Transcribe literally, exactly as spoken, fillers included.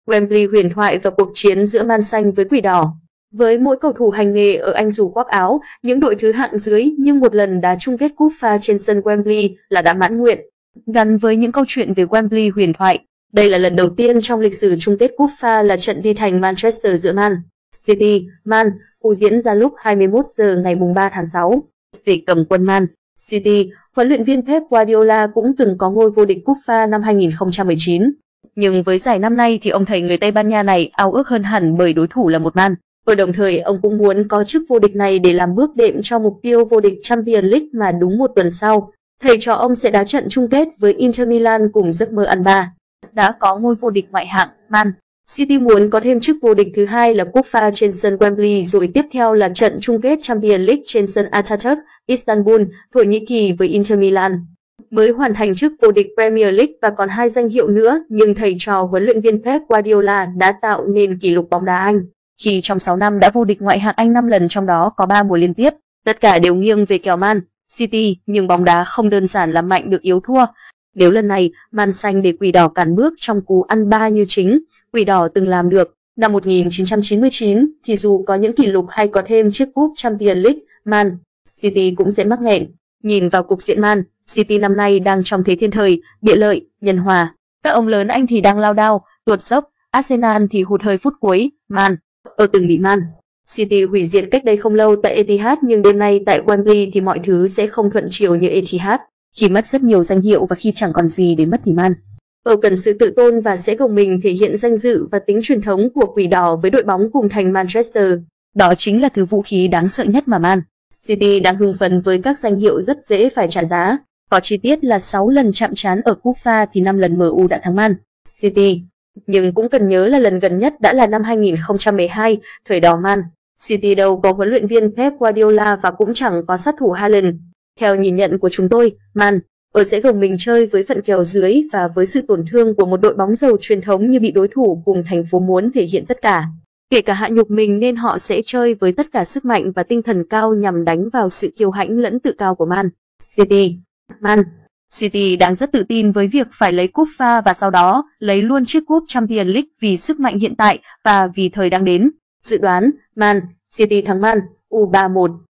Wembley huyền thoại và cuộc chiến giữa Man Xanh với Quỷ Đỏ. Với mỗi cầu thủ hành nghề ở Anh dù khoác áo những đội thứ hạng dưới nhưng một lần đá chung kết cúp pha trên sân Wembley là đã mãn nguyện. Gắn với những câu chuyện về Wembley huyền thoại, đây là lần đầu tiên trong lịch sử chung kết cúp pha là trận đi thành Manchester giữa Man City, Man U diễn ra lúc hai mươi mốt giờ ngày ba tháng sáu. Về cầm quân Man City, huấn luyện viên Pep Guardiola cũng từng có ngôi vô địch cúp pha năm hai nghìn không trăm mười chín. Nhưng với giải năm nay thì ông thầy người Tây Ban Nha này ao ước hơn hẳn bởi đối thủ là một Man. Ở đồng thời ông cũng muốn có chức vô địch này để làm bước đệm cho mục tiêu vô địch Champions League mà đúng một tuần sau, thầy trò ông sẽ đá trận chung kết với Inter Milan cùng giấc mơ ăn ba. Đã có ngôi vô địch ngoại hạng, Man City muốn có thêm chức vô địch thứ hai là cúp pha trên sân Wembley rồi tiếp theo là trận chung kết Champions League trên sân Atatürk, Istanbul, Thổ Nhĩ Kỳ với Inter Milan. Mới hoàn thành chức vô địch Premier League và còn hai danh hiệu nữa, nhưng thầy trò huấn luyện viên Pep Guardiola đã tạo nên kỷ lục bóng đá Anh khi trong sáu năm đã vô địch ngoại hạng Anh năm lần, trong đó có ba mùa liên tiếp. Tất cả đều nghiêng về kèo Man City, nhưng bóng đá không đơn giản là mạnh được yếu thua. Nếu lần này Man Xanh để Quỷ Đỏ cản bước trong cú ăn ba như chính Quỷ Đỏ từng làm được năm một nghìn chín trăm chín mươi chín, thì dù có những kỷ lục hay có thêm chiếc cúp Champions League, Man City cũng sẽ mắc nghẹn. Nhìn vào cục diện Man City năm nay đang trong thế thiên thời, địa lợi, nhân hòa. Các ông lớn Anh thì đang lao đao, tuột dốc, Arsenal thì hụt hơi phút cuối. Man ở từng bị Man City hủy diệt cách đây không lâu tại Etihad, nhưng đêm nay tại Wembley thì mọi thứ sẽ không thuận chiều như Etihad. Khi mất rất nhiều danh hiệu và khi chẳng còn gì để mất thì Man ở cần sự tự tôn và sẽ gồng mình thể hiện danh dự và tính truyền thống của Quỷ Đỏ với đội bóng cùng thành Manchester. Đó chính là thứ vũ khí đáng sợ nhất mà Man City đang hưng phấn với các danh hiệu rất dễ phải trả giá. Có chi tiết là sáu lần chạm trán ở cúp pha thì năm lần em u đã thắng Man City. Nhưng cũng cần nhớ là lần gần nhất đã là năm hai nghìn không trăm mười hai, thời đó Man City đâu có huấn luyện viên Pep Guardiola và cũng chẳng có sát thủ Haaland. Theo nhìn nhận của chúng tôi, Man ở sẽ gồng mình chơi với phận kèo dưới và với sự tổn thương của một đội bóng giàu truyền thống như bị đối thủ cùng thành phố muốn thể hiện tất cả, kể cả hạ nhục mình, nên họ sẽ chơi với tất cả sức mạnh và tinh thần cao nhằm đánh vào sự kiêu hãnh lẫn tự cao của Man City. Man City đang rất tự tin với việc phải lấy cúp pha và sau đó lấy luôn chiếc cúp Champions League vì sức mạnh hiện tại và vì thời đang đến. Dự đoán Man City thắng Man U ba một.